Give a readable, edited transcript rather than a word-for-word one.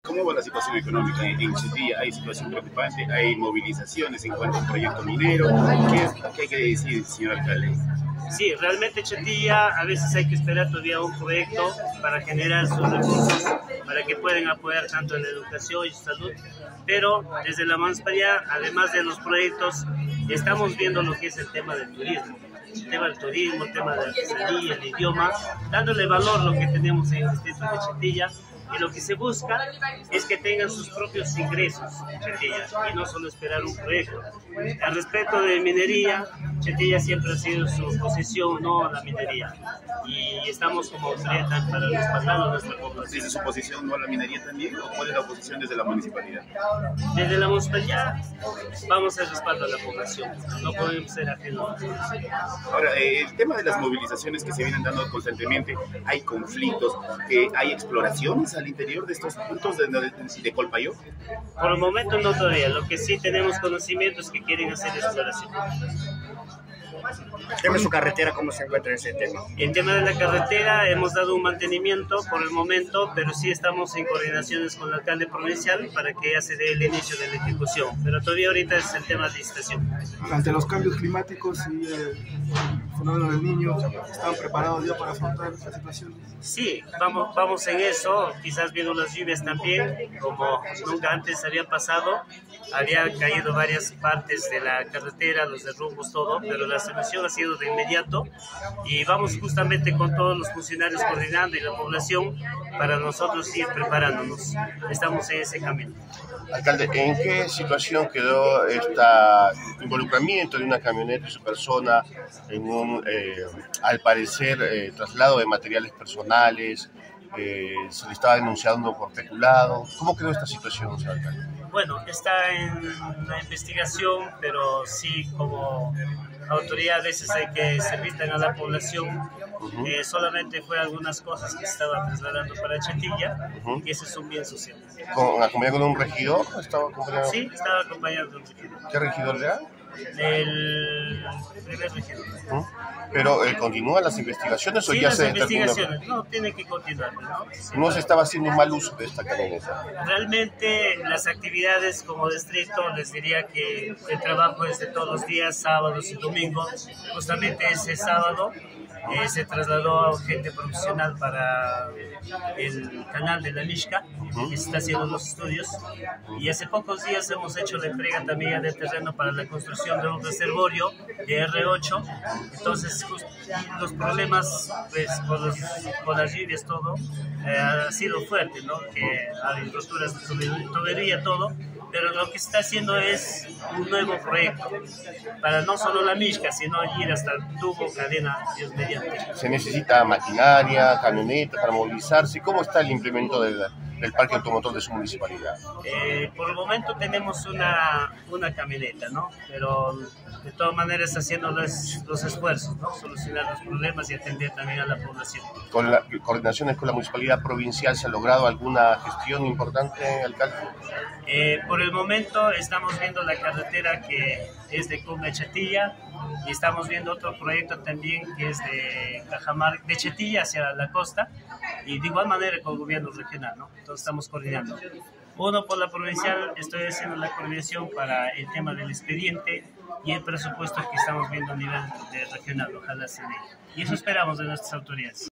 ¿Cómo va la situación económica en Chetilla? ¿Hay situación preocupante? ¿Hay movilizaciones en cuanto al proyecto minero? ¿Qué hay que decir, señor alcalde? Sí, realmente Chetilla a veces hay que esperar todavía un proyecto para generar sus recursos, para que puedan apoyar tanto en la educación y salud, pero desde la municipalidad, además de los proyectos, estamos viendo lo que es el tema del turismo. El tema del turismo, el tema de la artesanía, el idioma, dándole valor a lo que tenemos en el distrito de Chetilla. Y lo que se busca es que tengan sus propios ingresos Chetilla y no solo esperar un proyecto. Al respecto de minería, Chetilla siempre ha sido su posición, no la minería. Y estamos como autoridad para respaldar a nuestra población. ¿Desde su posición no a la minería también? ¿O cuál es la oposición desde la municipalidad? Desde la municipalidad vamos a respaldar a la población. No podemos ser ajenos a la población. Ahora, el tema de las movilizaciones que se vienen dando constantemente, hay conflictos, hay exploraciones al interior de estos puntos de Colpayó. Por el momento no todavía. Lo que sí tenemos conocimiento es que quieren hacer exploración. El tema de su carretera, ¿cómo se encuentra ese tema? El tema de la carretera, hemos dado un mantenimiento por el momento, pero sí estamos en coordinaciones con el alcalde provincial para que ya se dé el inicio de la ejecución. Pero todavía ahorita es el tema de licitación. Ante los cambios climáticos y el fenómeno del Niño, ¿están preparados ya para afrontar esta situación? Sí, vamos en eso. Quizás viendo las lluvias también, como nunca antes había pasado. Había caído varias partes de la carretera, los derrumbos, todo, pero la solución ha sido de inmediato y vamos justamente con todos los funcionarios coordinando y la población para nosotros ir preparándonos. Estamos en ese camino. Alcalde, ¿en qué situación quedó este involucramiento de una camioneta y su persona en un, al parecer, traslado de materiales personales? Se le estaba denunciando por peculado. ¿Cómo quedó esta situación, señor alcalde? Bueno, está en la investigación, pero sí, como autoridad a veces hay que servirle a la población. Solamente fue algunas cosas que se estaban trasladando para Chetilla, y ese es un bien social. ¿Acompañado con un regidor? Sí, estaba acompañado de un regidor. ¿Qué regidor era? El primer regidor. ¿Pero continúan las investigaciones o sí, ya las se investigaciones, no, tiene que continuar, ¿no? ¿No se estaba haciendo un mal uso de esta camioneta? Realmente las actividades como distrito les diría que el trabajo es de todos los días, sábados y domingos. Justamente ese sábado se trasladó a gente profesional para el canal de la Mishka, que se está haciendo los estudios, y hace pocos días hemos hecho la entrega también del terreno para la construcción de un reservorio de R8. Entonces los problemas pues, con las lluvias todo ha sido fuerte, ¿no? Que hay roturas de tubería, todo, pero lo que se está haciendo es un nuevo proyecto para no solo la Mishka, sino ir hasta tubo, cadena, Dios mediante. ¿Se necesita maquinaria, camionetas para movilizarse? ¿Cómo está el implemento del parque automotor de su municipalidad? Por el momento tenemos una camioneta, ¿no? Pero de todas maneras haciendo los esfuerzos, ¿no? Solucionar los problemas y atender también a la población. ¿Con las coordinaciones con la municipalidad provincial se ha logrado alguna gestión importante, alcalde? Por el momento estamos viendo la carretera que es de Cumbre a Chetilla y estamos viendo otro proyecto también que es de Cajamarca, de Chetilla hacia la costa, y de igual manera con el gobierno regional, ¿no? Entonces estamos coordinando. Uno por la provincial, estoy haciendo la coordinación para el tema del expediente y el presupuesto que estamos viendo a nivel regional, ojalá se dé. Y eso esperamos de nuestras autoridades.